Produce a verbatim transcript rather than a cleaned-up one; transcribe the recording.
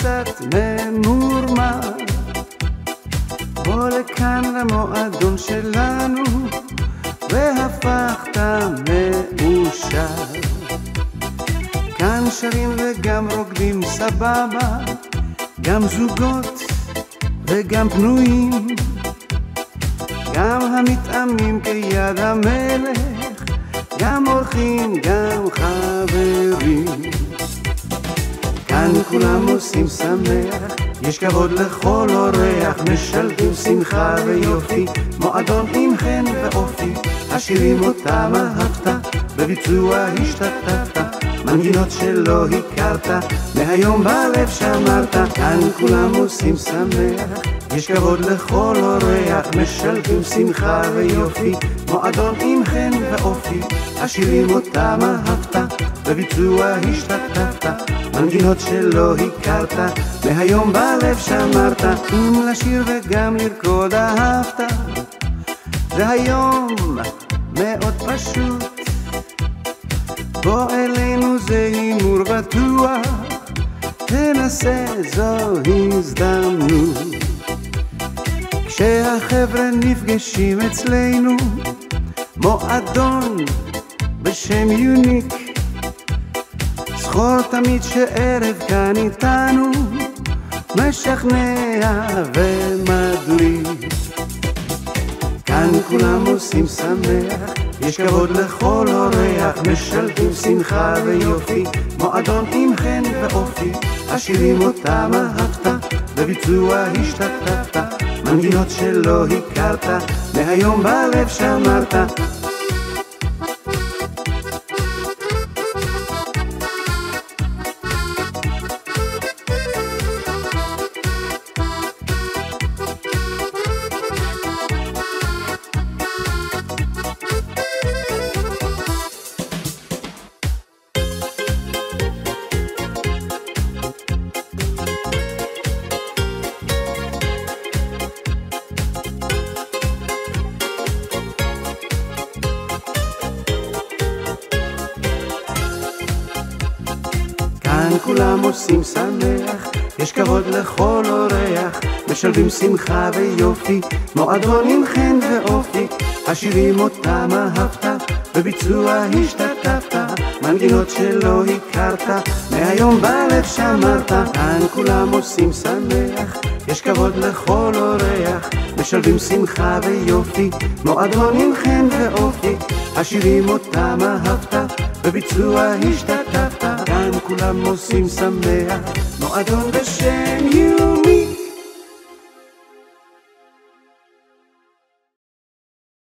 קצת ממורמר, בוא לכאן למועדון שלנו והפכת מאושר. כאן שרים וגם רוקדים סבבה, גם זוגות וגם פנויים, גם המתאמים כיד המלך, גם אורחים, גם חברים. כאן כולם עושים שמח, יש כבוד לכל אורח, משלבים שמחה ויופי, מועדון עם חן ואופי. השירים אותם אהבת, בביצוע השתתפת, מנגינות שלא הכרת, מהיום בלב שמרת. כאן כולם עושים שמח, יש כבוד לכל אורח, משלבים שמחה ויופי, מועדון עם חן ואופי. השירים אותם אהבת, בביצוע השתתפת, מנגינות שלא הכרת, מהיום בלב שמרת. אם לשיר וגם לרקוד אהבת, זה היום מאוד פשוט, בוא אלינו זה הימור בטוח, תנסה זו הזדמנות. כשהחבר'ה נפגשים אצלנו, מועדון בשם יוניק, זכור תמיד שערב כאן איתנו, משכנע ומדליק. כאן כולם עושים שמח, יש כבוד לכל אורח, משלבים שמחה ויופי, מועדון עם חן ואופי. השירים אותם אהבת, בביצוע השתתפת, מנגינות שלא הכרת, מהיום בלב שמרת. כאן כולם עושים שמח, יש כבוד לכל אורח, משלבים שמחה ויופי, מועדון עם חן ואופי. השירים אותם אהבת, בביצוע השתתפת, מנגינות שלא הכרת, מהיום בלב שמרת. כאן כולם עושים שמח, יש כבוד לכל אורח, משלבים שמחה ויופי, מועדון עם חן ואופי. השירים אותם אהבת, בביצוע השתתפת, כאן כולם עושים שמח, מועדון בשם יוניק.